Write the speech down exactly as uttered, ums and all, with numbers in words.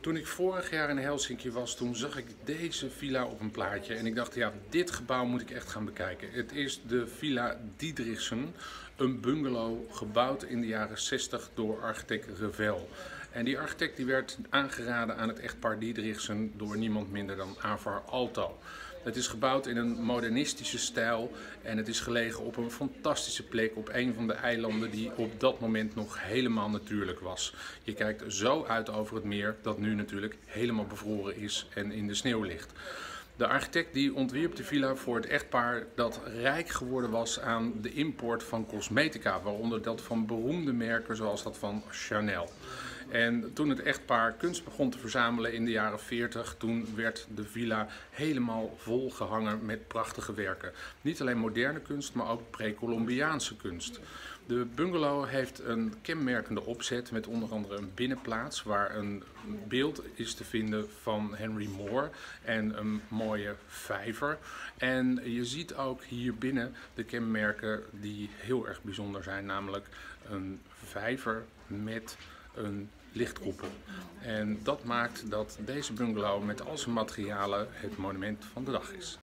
Toen ik vorig jaar in Helsinki was, toen zag ik deze villa op een plaatje. En ik dacht, ja, dit gebouw moet ik echt gaan bekijken. Het is de Villa Diederichsen, een bungalow gebouwd in de jaren zestig door architect Revel. En die architect die werd aangeraden aan het echtpaar Diederichsen door niemand minder dan Avar Aalto. Het is gebouwd in een modernistische stijl en het is gelegen op een fantastische plek op een van de eilanden die op dat moment nog helemaal natuurlijk was. Je kijkt zo uit over het meer dat nu natuurlijk helemaal bevroren is en in de sneeuw ligt. De architect die ontwierp de villa voor het echtpaar dat rijk geworden was aan de import van cosmetica, waaronder dat van beroemde merken zoals dat van Chanel. En toen het echtpaar kunst begon te verzamelen in de jaren veertig, toen werd de villa helemaal volgehangen met prachtige werken. Niet alleen moderne kunst, maar ook pre-Columbiaanse kunst. De bungalow heeft een kenmerkende opzet met onder andere een binnenplaats waar een beeld is te vinden van Henry Moore en een mooie vijver. En je ziet ook hier binnen de kenmerken die heel erg bijzonder zijn, namelijk een vijver met een lichtkoepel. En dat maakt dat deze bungalow met al zijn materialen het monument van de dag is.